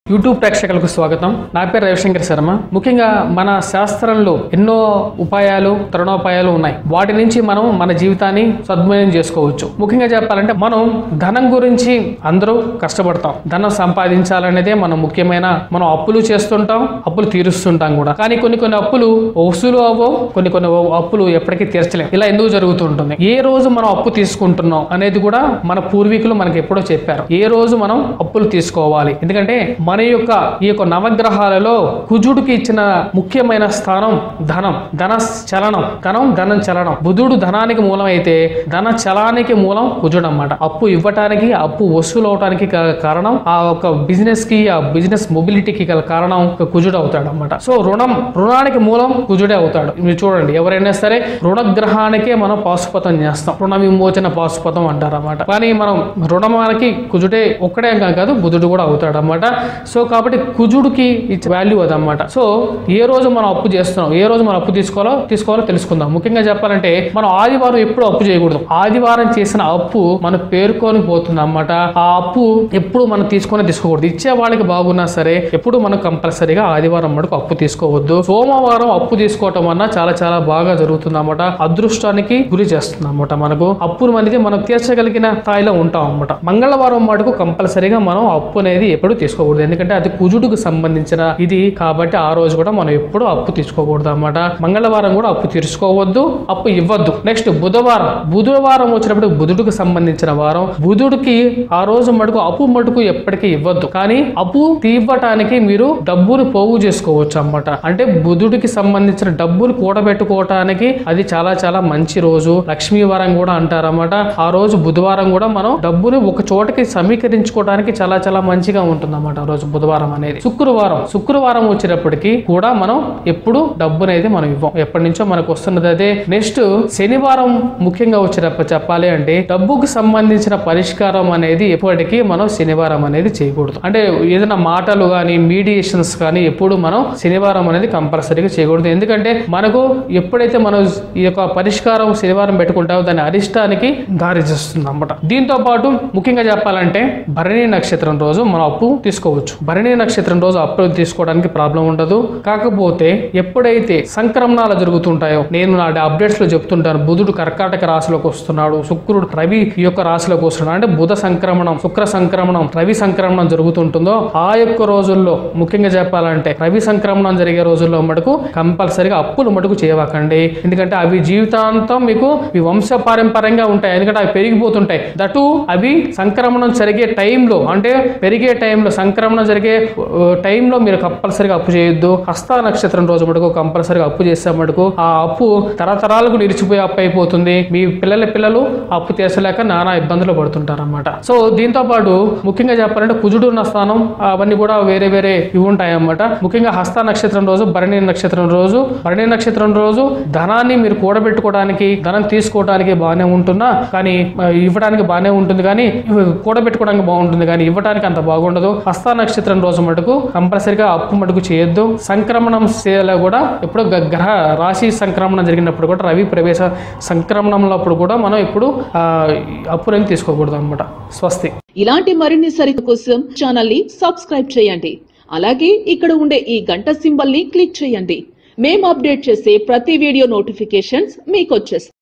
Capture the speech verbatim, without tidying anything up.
YouTube ప్రేక్షకులకు స్వాగతం. నా పేరు రవిశంకర్ శర్మ. ముఖ్యంగా మన శాస్త్రంలో ఎన్నో ఉపాయాలు తరుణోపాయాలు ఉన్నాయి. వాటి నుంచి మనం మన జీవితాన్ని సద్వినియోగం చేసుకోవచ్చు. ముఖ్యంగా చెప్పాలంటే మనం ధనం గురించి అందరూ కష్టపడతాం. ధనం సంపాదించాలనేదే మనం ముఖ్యమైన మనం అప్పులు చేస్తుంటాం, అప్పులు తీరుస్తుంటాం కూడా. కానీ కొన్ని కొన్ని అప్పులు వసూలు అవ్వవు, కొన్ని కొన్ని అప్పులు ఎప్పటికీ తీర్చలేం. ఇలా ఎందుకు జరుగుతుంటుంది? ఏ రోజు మనం అప్పు తీసుకుంటున్నాం అనేది కూడా మన పూర్వీకులు మనకి ఎప్పుడో చెప్పారు. ఏ రోజు మనం అప్పులు తీసుకోవాలి. ఎందుకంటే మన యొక్క ఈ యొక్క నవగ్రహాలలో కుజుడికి ఇచ్చిన ముఖ్యమైన స్థానం ధనం, ధన చలనం. ధనం ధనం చలనం. బుధుడు ధనానికి మూలం అయితే ధన చలానికి మూలం కుజుడు అన్నమాట. అప్పు ఇవ్వటానికి, అప్పు వసూలు అవటానికి కారణం ఆ ఒక బిజినెస్ కి, ఆ బిజినెస్ మొబిలిటీకి గల కారణం కుజుడు అవుతాడు అన్నమాట. సో రుణం రుణానికి మూలం కుజుడే అవుతాడు. మీరు చూడండి, ఎవరైనా సరే రుణగ్రహానికే మనం పాశుపతం చేస్తాం. రుణ విమోచన పాశుపతం అంటారు అన్నమాట. కానీ మనం రుణమానికి కుజుడే ఒక్కడే కాదు, బుధుడు కూడా అవుతాడు అన్నమాట. సో కాబట్టి కుజుడికి వాల్యూ అదన్నమాట. సో ఏ రోజు మనం అప్పు చేస్తున్నాం, ఏ రోజు మనం అప్పు తీసుకోవాలో తీసుకోవాలో తెలుసుకుందాం. ముఖ్యంగా చెప్పాలంటే మనం ఆదివారం ఎప్పుడు అప్పు చేయకూడదు. ఆదివారం చేసిన అప్పు మనం పేర్కొని పోతుంది అన్నమాట. ఆ అప్పు ఎప్పుడు మనం తీసుకొని తీసుకోకూడదు. ఇచ్చే వాళ్ళకి బాగున్నా సరే ఎప్పుడు మనం కంపల్సరీగా ఆదివారం మటుకు అప్పు తీసుకోవద్దు. సోమవారం అప్పు తీసుకోవటం వల్ల చాలా చాలా బాగా జరుగుతుంది అన్నమాట. అదృష్టానికి గురి చేస్తుంది అన్నమాట. మనకు అప్పులు అనేది మనం తీర్చగలిగిన స్థాయిలో ఉంటాం అన్నమాట. మంగళవారం మటుకు కంపల్సరీగా మనం అప్పు అనేది ఎప్పుడు తీసుకోకూడదు. ఎందుకంటే అది కుజుడికి సంబంధించిన ఇది కాబట్టి ఆ రోజు కూడా మనం ఎప్పుడు అప్పు తీసుకోకూడదు అన్నమాట. మంగళవారం కూడా అప్పు తీసుకోవద్దు, అప్పు ఇవ్వద్దు. నెక్స్ట్ బుధవారం. బుధవారం వచ్చినప్పుడు బుధుడికి సంబంధించిన వారం. బుధుడికి ఆ రోజు మటుకు అప్పు మటుకు ఎప్పటికీ ఇవ్వద్దు. కానీ అప్పు తీవ్వటానికి మీరు డబ్బులు పోగు చేసుకోవచ్చు అన్నమాట. అంటే బుధుడికి సంబంధించిన డబ్బులు కూడబెట్టుకోవటానికి అది చాలా చాలా మంచి రోజు. లక్ష్మీ వారం కూడా అంటారన్నమాట. ఆ రోజు బుధవారం కూడా మనం డబ్బులు ఒక చోటకి సమీకరించుకోవడానికి చాలా చాలా మంచిగా ఉంటుంది అన్నమాట. ఆ రోజు బుధవారం అనేది. శుక్రవారం శుక్రవారం వచ్చేటప్పటికి కూడా మనం ఎప్పుడు డబ్బు అనేది మనం ఇవ్వం. ఎప్పటి నుంచో మనకు వస్తున్నది అదే. నెక్స్ట్ శనివారం ముఖ్యంగా వచ్చేటప్పుడు చెప్పాలి అంటే డబ్బుకు సంబంధించిన పరిష్కారం అనేది ఎప్పటికీ మనం శనివారం అనేది చేయకూడదు. అంటే ఏదైనా మాటలు కానీ మీడియేషన్స్ కానీ ఎప్పుడు మనం శనివారం అనేది కంపల్సరీగా చేయకూడదు. ఎందుకంటే మనకు ఎప్పుడైతే మనం ఈ యొక్క పరిష్కారం శనివారం పెట్టుకుంటామో దాని అరిష్టానికి దారి చేస్తుంది అన్నమాట. దీంతో పాటు ముఖ్యంగా చెప్పాలంటే భరణి నక్షత్రం రోజు మనం అప్పు తీసుకోవచ్చు. భరణి నక్షత్రం రోజు అప్పు తీసుకోవడానికి ప్రాబ్లం ఉండదు. కాకపోతే ఎప్పుడైతే సంక్రమణాలు జరుగుతుంటాయో, నేను నా అప్డేట్స్ లో చెప్తుంటాను, బుధుడు కర్కాటక రాశిలోకి వస్తున్నాడు, శుక్రుడు రవి ఈ యొక్క రాశిలోకి వస్తున్నాడు. అంటే బుధ సంక్రమణం, శుక్ర సంక్రమణం, రవి సంక్రమణం జరుగుతుంటుందో ఆ యొక్క రోజుల్లో ముఖ్యంగా చెప్పాలంటే రవి సంక్రమణం జరిగే రోజుల్లో మటుకు కంపల్సరీగా అప్పులు మటుకు చేయవకండి. ఎందుకంటే అవి జీవితాంతం మీకు మీ వంశ పారంపర్యంగా ఉంటాయి. ఎందుకంటే అవి పెరిగిపోతుంటాయి. దటు అవి సంక్రమణం జరిగే టైంలో, అంటే పెరిగే టైంలో, సంక్రమణం జరిగే టైంలో మీరు కంపల్సరీగా అప్పు చేయొద్దు. హస్త నక్షత్రం రోజు మటుకు కంపల్సరీగా అప్పు చేసే మటుకు ఆ అప్పు తరతరాలకు నిలిచిపోయే అప్పు అయిపోతుంది. మీ పిల్లల పిల్లలు అప్పు తీర్చలేక నానా ఇబ్బందులు పడుతుంటారు అన్నమాట. సో దీంతో పాటు ముఖ్యంగా చెప్పాలంటే కుజుడు ఉన్న స్థానం అవన్నీ కూడా వేరే వేరే ఇవి ఉంటాయి అన్నమాట. ముఖ్యంగా హస్త నక్షత్రం రోజు, భరణి నక్షత్రం రోజు, భరణి నక్షత్రం రోజు ధనాన్ని మీరు కూడబెట్టుకోవడానికి, ధనం తీసుకోవడానికి బాగానే ఉంటున్నా, కానీ ఇవ్వడానికి బాగానే ఉంటుంది, కానీ కూడబెట్టుకోవడానికి బాగుంటుంది, కానీ ఇవ్వడానికి అంత బాగుండదు. హస్త నక్షత్రం రోజు మటుకు కంపల్సరిగా అప్పు మటుకు చేయొద్దు. సంక్రమణం సేల కూడా ఎప్పుడు గ్రహ రాశి సంక్రమణం జరిగినప్పుడు కూడా, రవి ప్రవేశ సంక్రమణంలో కూడా మనం ఇప్పుడు అప్పులని తీసుకోకూడదు అనమాట. స్వస్తి. ఇలాంటి మరిన్ని సరిత కోసం ఛానల్ ని సబ్స్క్రైబ్ చేయండి. అలాగే ఇక్కడ ఉండే ఈ గంట సింబల్ ని క్లిక్ చేయండి. మేము అప్డేట్ చేసే ప్రతి వీడియో నోటిఫికేషన్స్ మీకు వచ్చేస్తాయి.